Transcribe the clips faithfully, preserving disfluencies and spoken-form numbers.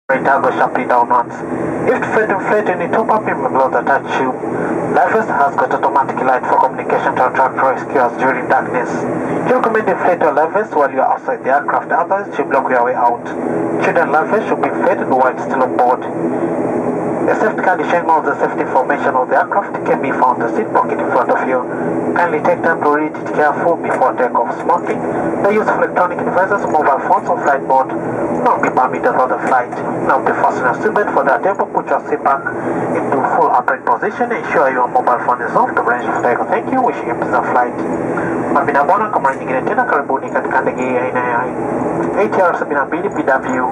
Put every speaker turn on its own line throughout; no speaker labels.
Toggle sharply downwards. If to fade inflate any top up in below the touch tube, Life Vest has got automatic light for communication to attract rescuers during darkness. You recommend inflate your life vest while you are outside the aircraft, otherwise you block your way out. Children life vest should be inflated while still on board. A safety card showing all the safety information of the aircraft can be found in the seat pocket in front of you. Kindly take time to read it careful before takeoff. Smoking, the use of electronic devices, mobile phones on flight mode will not be permitted on the flight. Now be fasten your seatbelt for that table, put your seat back into full upright position, ensure your mobile phone is off the range of takeoff. Thank you, wishing you a pleasant flight. Mabina bwana, kwa mara nyingine tena karibuni katika ndege hii aina ya A T R seventy two P W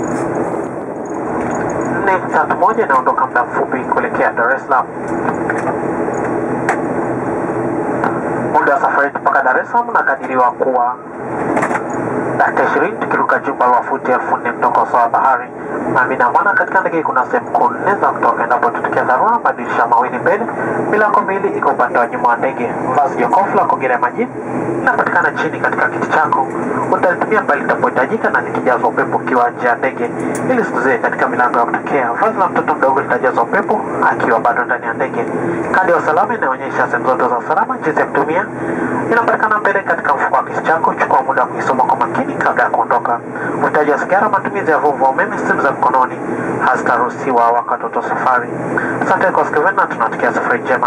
nne tatu moja inaondoka muda mfupi kuelekea Dar es Salaam. Muda wa safari mpaka Dar es Salaam unakadiriwa kuwa dakika ishirini tukiruka jumba la futi elfu nne kutoka usawa wa bahari. Amina bwana, katika ndege kuna sehemu kuu nne za kutoka endapo tutokea dharura. Madirisha mawili mbele, milango mbili iko upande wa nyuma wa ndege. Vazi jokofu la kuogelea majini inapatikana chini katika kiti chako. Utalitumia pale litapohitajika na likijaza upepo ukiwa nje ya ndege ili sikuzie katika milango ya kutokea. Vazi la mtoto mdogo litajaza upepo akiwa bado ndani ya ndege. Kadi ya usalama inaonyesha sehemu zote za usalama, jinsi ya kutumia inapatikana mbele katika mfuko wa kiti chako. Chukua muda kuisoma kwa makini kabla ya kuondoka. Utaji wa sigara, matumizi ya vuvu wa umeme, simu za mkononi hazitaruhusiwa wakati wa safari. Asante kwa kusikiliza na tunatakia safari njema.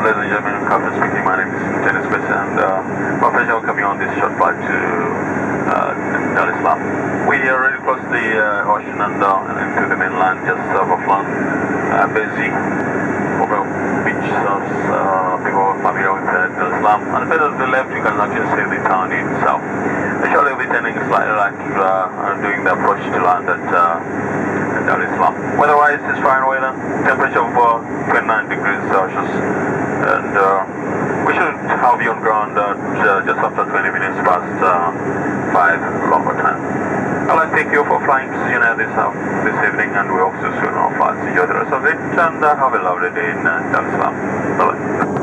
Ladies and gentlemen, Captain speaking. My name is Dennis Bess, and uh, my pleasure welcoming you on this short flight to uh, Dar es Salaam. We are already close to the uh, ocean and, uh, and into the mainland, just south of London, uh, busy over beach surfs. Uh, people are familiar with uh, Dar es Salaam. And further to the left, you can actually see the town itself. Shortly we'll be turning slightly right uh, and doing the approach to land at uh, Dar es Salaam. Weather-wise, it's fine weather, temperature of uh, twenty-nine degrees Celsius, and uh, we should have you on ground at uh, just after twenty minutes past uh, five local time. I'd like to thank you for flying to United this, uh, this evening, and we hope to soon our flights. Enjoy the rest of it, and uh, have a lovely day in uh, Dar es Salaam. Bye-bye.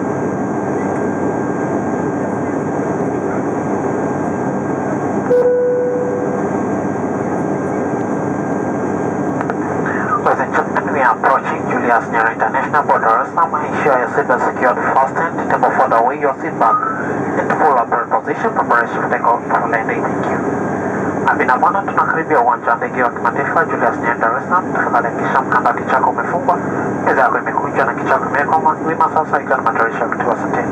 Ladies and gentlemen, we are approaching Julius Nyerere International Border. Now ensure your seatbelt secured fastened. Table further away your seat back into full apparent position. Preparation for takeoff for landing. Thank you. Abina bwana, tunakaribia uwanja wa ndege wa kimataifa Julius Nyerere Dar es Salaam. Tafadhali hakikisha mkanda kichako umefungwa, meza yako imekunjwa na kichako imewekwa wima sasa, ikiwa ni matayarisho ya kutua sateni.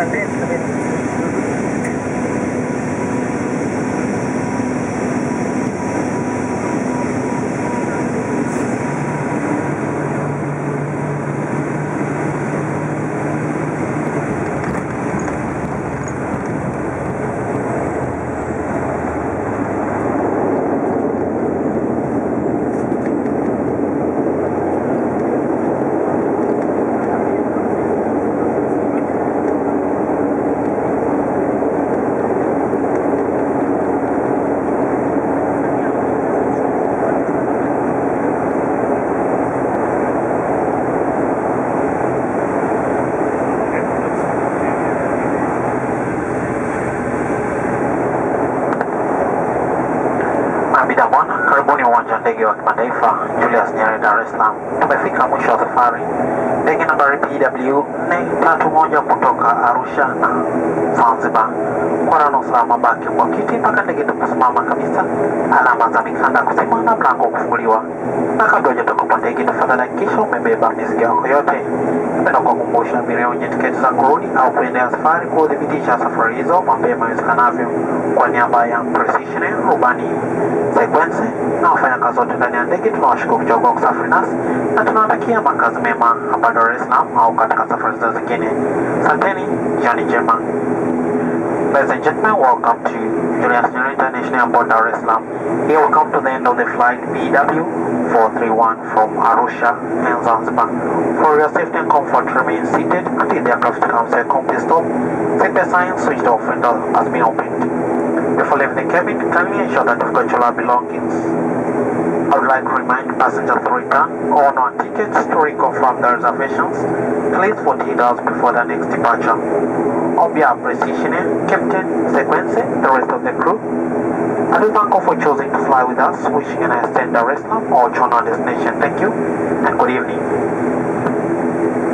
Karibuni uwanja wa ndege wa kimataifa Julius Nyerere, Dar es Salaam. Tumefika mwisho wa safari. Ndege nambari P W nne tatu moja kutoka Arusha na Zanzibar. Kwa rano usalama baki kwa kiti mpaka ndege tukusimama kabisa, alama za mikanda kuzima na mlango kufunguliwa. Na kabla hujatoka kwa ndege, tafadhali hakikisha umebeba mizigo yako yote. Napenda kukumbusha abiria wenye tiketi za kurudi au kuendea safari kudhibitisha safari hizo mapema iwezekanavyo. Kwa niaba ya Precision, rubani Sequence na wafanyakazi wote ndani ya ndege, tunawashukuru kuchagua kusafiri nasi na tunawatakia makazi mema hapa Dar es Salaam au katika safari za zingine. Asanteni, jioni njema. Ladies and gentlemen, welcome to Julius Nyerere International Airport, Dar es Salaam. Here we come to the end of the flight B W four three one from Arusha and Zanzibar. For your safety and comfort, remain seated until the aircraft comes to a complete stop. Seatbelt sign switched off and has been opened. Before leaving the cabin, kindly ensure that you've got your belongings. I would like to remind passengers to return on our tickets to reconfirm their reservations, please forty-eight hours before the next departure. On behalf of Precision, Captain, Sequence, the rest of the crew, I do thank you for choosing to fly with us, wishing you a nice day in Dar es Salaam or to our destination. Thank you and good evening.